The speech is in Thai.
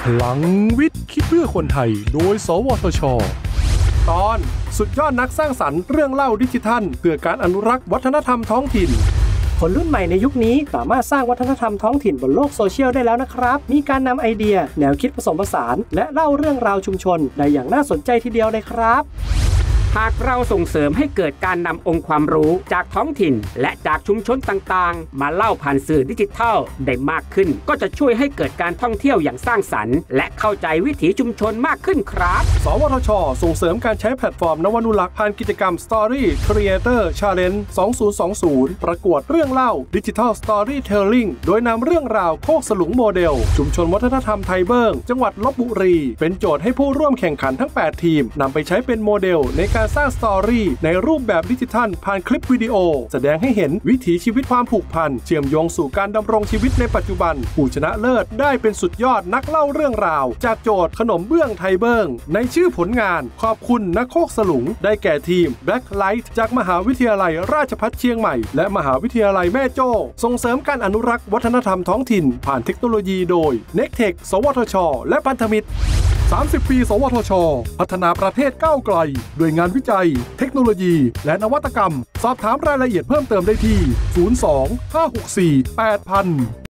พลังวิทย์คิดเพื่อคนไทยโดยสวทช.ตอนสุดยอดนักสร้างสรรค์เรื่องเล่าดิจิทัลเพื่อการอนุรักษ์วัฒนธรรมท้องถิ่นคนรุ่นใหม่ในยุคนี้สามารถสร้างวัฒนธรรมท้องถิ่นบนโลกโซเชียลได้แล้วนะครับมีการนำไอเดียแนวคิดผสมผสานและเล่าเรื่องราวชุมชนได้อย่างน่าสนใจทีเดียวเลยครับหากเราส่งเสริมให้เกิดการนำองค์ความรู้จากท้องถิ่นและจากชุมชนต่างๆมาเล่าผ่านสื่อดิจิทัลได้มากขึ้นก็จะช่วยให้เกิดการท่องเที่ยวอย่างสร้างสรรค์และเข้าใจวิถีชุมชนมากขึ้นครับสวทช.ส่งเสริมการใช้แพลตฟอร์มนวนุรักษ์ผ่านกิจกรรม Story Creator Challenge 2020 ประกวดเรื่องเล่า Digital Storytelling โดยนำเรื่องราวโคกสลุงโมเดลชุมชนวัฒนธรรมไทยเบิ้งจังหวัดลพบุรีเป็นโจทย์ให้ผู้ร่วมแข่งขันทั้ง 8 ทีมนำไปใช้เป็นโมเดลในการสร้างสตอรี่ในรูปแบบดิจิทัลผ่านคลิปวิดีโอแสดงให้เห็นวิถีชีวิตความผูกพันเชื่อมโยงสู่การดำรงชีวิตในปัจจุบันผู้ชนะเลิศได้เป็นสุดยอดนักเล่าเรื่องราวจากโจทย์ขนมเบื้องไทยเบิ้งในชื่อผลงานขอบคุณนักโคกสลุงได้แก่ทีม Blacklight จากมหาวิทยาลัยราชภัฏเชียงใหม่และมหาวิทยาลัยแม่โจ้ส่งเสริมการอนุรักษ์วัฒนธรรมท้องถิ่นผ่านเทคโนโลยีโดย Nectech สวทช.และพันธมิตร30 ปีสวทช.พัฒนาประเทศก้าวไกลด้วยงานวิจัยเทคโนโลยีและนวัตกรรมสอบถามรายละเอียดเพิ่มเติมได้ที่ 02 564 8000